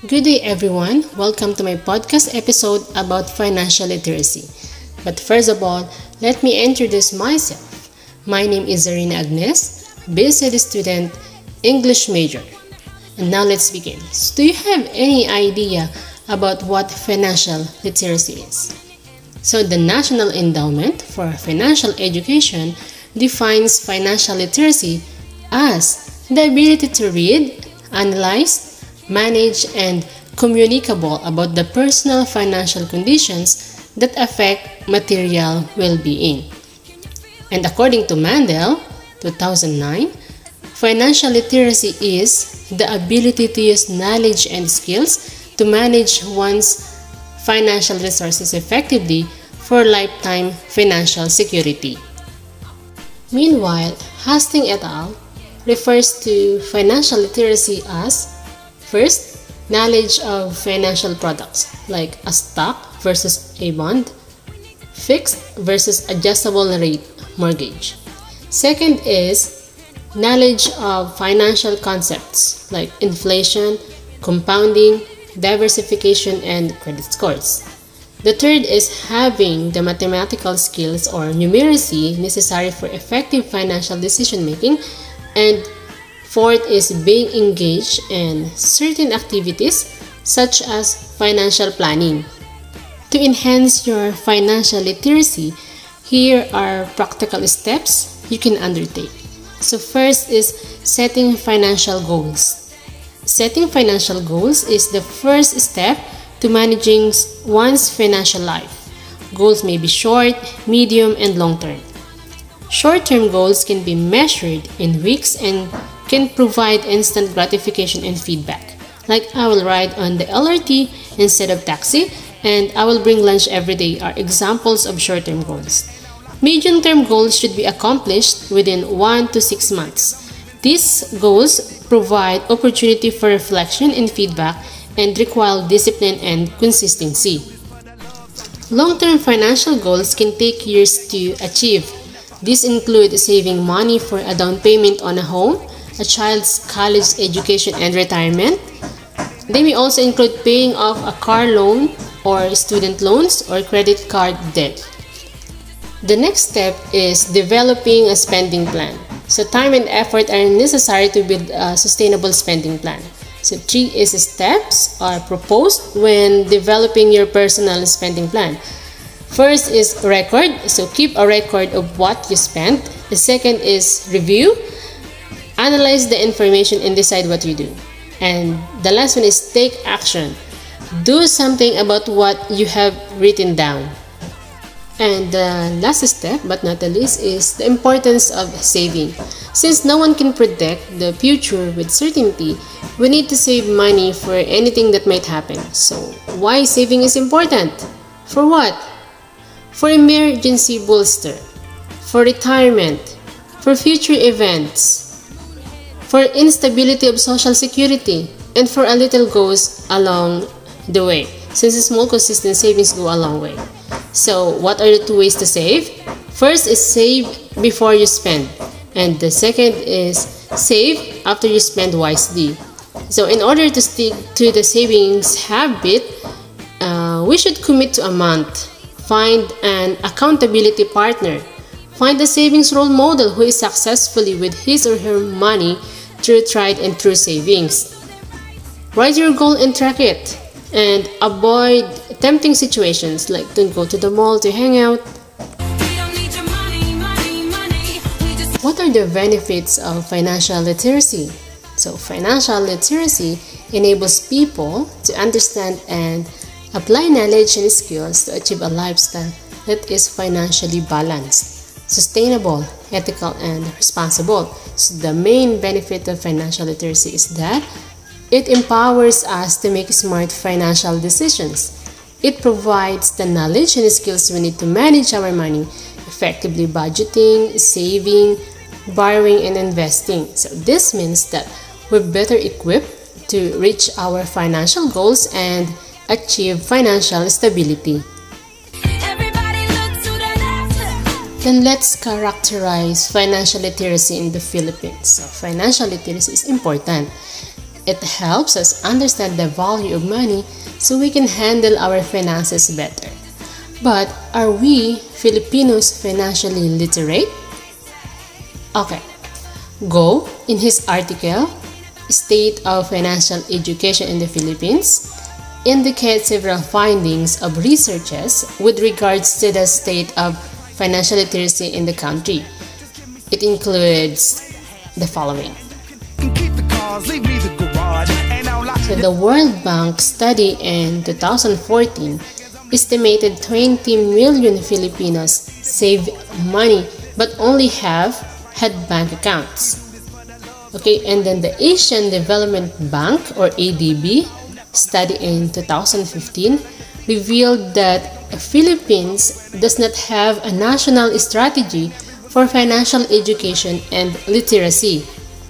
Good day everyone, welcome to my podcast episode about financial literacy. But first of all, let me introduce myself. My name is Zarina Agnes, BSED student, English major. And now let's begin. So do you have any idea about what financial literacy is? So the National Endowment for Financial Education defines financial literacy as the ability to read, analyze, manage, and communicable about the personal financial conditions that affect material well-being. And according to Mandel, 2009, financial literacy is the ability to use knowledge and skills to manage one's financial resources effectively for lifetime financial security. Meanwhile, Hastings et al. Refers to financial literacy as first, knowledge of financial products like a stock versus a bond, fixed versus adjustable rate mortgage. Second is knowledge of financial concepts like inflation, compounding, diversification, and credit scores. The third is having the mathematical skills or numeracy necessary for effective financial decision making. And fourth is being engaged in certain activities such as financial planning. To enhance your financial literacy, here are practical steps you can undertake. So first is setting financial goals. Setting financial goals is the first step to managing one's financial life. Goals may be short, medium, and long-term. Short-term goals can be measured in weeks and can provide instant gratification and feedback. Like I will ride on the LRT instead of taxi and I will bring lunch every day are examples of short-term goals. Medium-term goals should be accomplished within 1 to 6 months. These goals provide opportunity for reflection and feedback and require discipline and consistency. Long-term financial goals can take years to achieve. These include saving money for a down payment on a home, a child's college education and retirement. They may also include paying off a car loan or student loans or credit card debt. The next step is developing a spending plan. So time and effort are necessary to build a sustainable spending plan. So 3 steps are proposed when developing your personal spending plan. First is record, so keep a record of what you spent. The second is review, analyze the information and decide what you do. And the last one is take action, do something about what you have written down. And the last step, but not the least, is the importance of saving. Since no one can predict the future with certainty, we need to save money for anything that might happen. So why saving is important? For what? For emergency bolster, for retirement, for future events, for instability of social security, and for a little goes along the way. Since small consistent savings go a long way. So what are the 2 ways to save? First is save before you spend, and the second is save after you spend wisely. So in order to stick to the savings habit, we should commit to a month. Find an accountability partner. Find a savings role model who is successfully with his or her money through tried and true savings. Write your goal and track it. And avoid tempting situations like don't go to the mall to hang out. What are the benefits of financial literacy? So financial literacy enables people to understand and apply knowledge and skills to achieve a lifestyle that is financially balanced, sustainable, ethical, and responsible. So the main benefit of financial literacy is that it empowers us to make smart financial decisions. It provides the knowledge and skills we need to manage our money, effectively budgeting, saving, borrowing, and investing. So this means that we're better equipped to reach our financial goals and achieve financial stability. Then let's characterize financial literacy in the Philippines. So financial literacy is important. It helps us understand the value of money so we can handle our finances better. But are we Filipinos financially literate? Okay, Go, in his article, State of Financial Education in the Philippines, indicates several findings of researchers with regards to the state of financial literacy in the country. It includes the following. So the World Bank study in 2014 estimated 20 million Filipinos saved money but only half had bank accounts. Okay, and then the Asian Development Bank or ADB study in 2015 revealed that Philippines does not have a national strategy for financial education and literacy.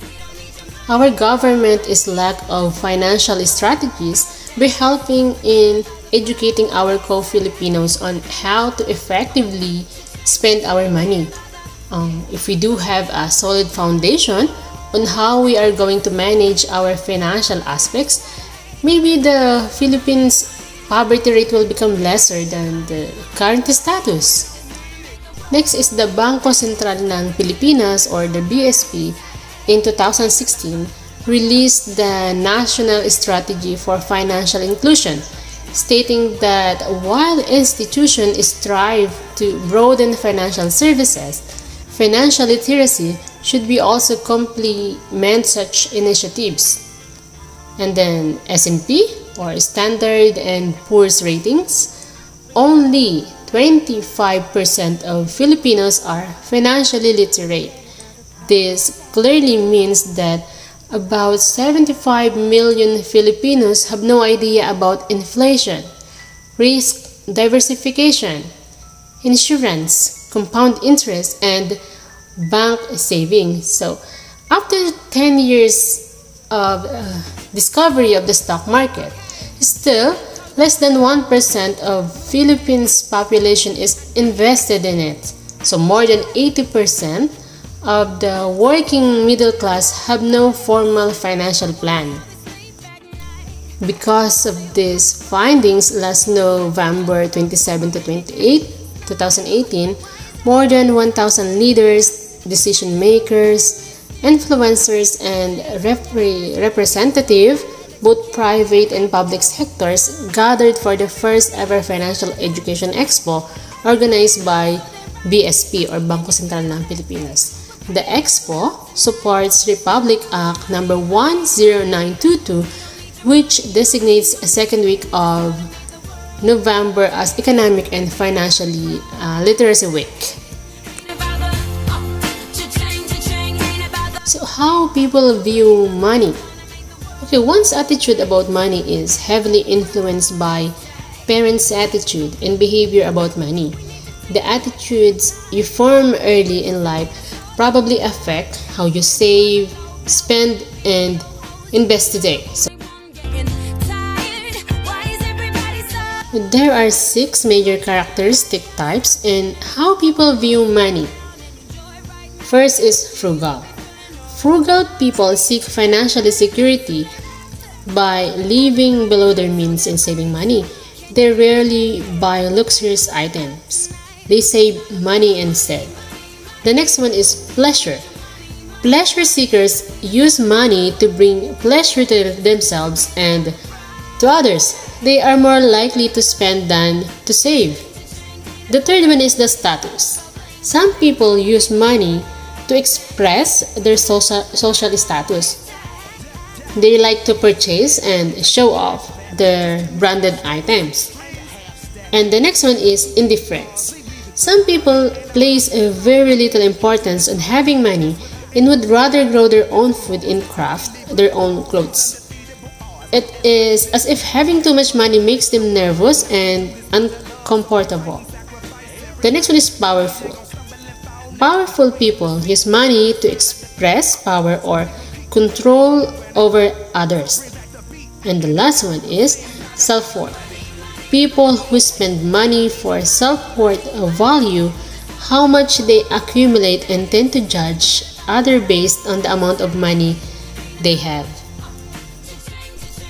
Our government is lack of financial strategies by helping in educating our co-Filipinos on how to effectively spend our money. If we do have a solid foundation on how we are going to manage our financial aspects, maybe the Philippines poverty rate will become lesser than the current status. Next is the Bangko Sentral ng Pilipinas or the BSP in 2016 released the National Strategy for Financial Inclusion, stating that while institutions strive to broaden financial services, financial literacy should be also complement such initiatives. And then S&P or Standard and Poor's ratings, only 25% of Filipinos are financially literate. This clearly means that about 75 million Filipinos have no idea about inflation, risk diversification, insurance, compound interest, and bank savings. So, after 10 years of discovery of the stock market, still less than 1% of Philippines' population is invested in it. So, more than 80% of the working middle class have no formal financial plan. Because of these findings, last November 27 to 28, 2018, more than 1,000 leaders, decision makers, influencers, and representatives, both private and public sectors, gathered for the first ever Financial Education Expo organized by BSP or Bangko Sentral ng Pilipinas. The Expo supports Republic Act No. 10922, which designates a second week of November as Economic and Financially Literacy Week. So how people view money? Okay, one's attitude about money is heavily influenced by parents' attitude and behavior about money. The attitudes you form early in life probably affect how you save, spend, and invest today. So, there are 6 major characteristic types in how people view money. First is frugal. Frugal people seek financial security by living below their means and saving money. They rarely buy luxurious items. They save money instead. The next one is pleasure. Pleasure seekers use money to bring pleasure to themselves and to others. They are more likely to spend than to save. The third one is the status. Some people use money to express their social status. They like to purchase and show off their branded items. And the next one is indifference. Some people place a very little importance on having money and would rather grow their own food and craft their own clothes. It is as if having too much money makes them nervous and uncomfortable. The next one is powerful. Powerful people use money to express power or control over others. And the last one is self-worth. People who spend money for self-worth value how much they accumulate and tend to judge others based on the amount of money they have.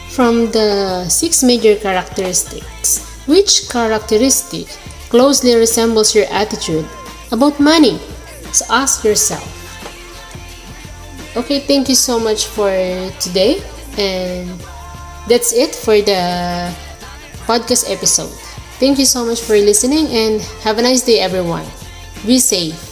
From the 6 major characteristics, which characteristic closely resembles your attitude about money? So ask yourself. Okay, thank you so much for today, and that's it for the podcast episode. Thank you so much for listening, and have a nice day, everyone. Be safe.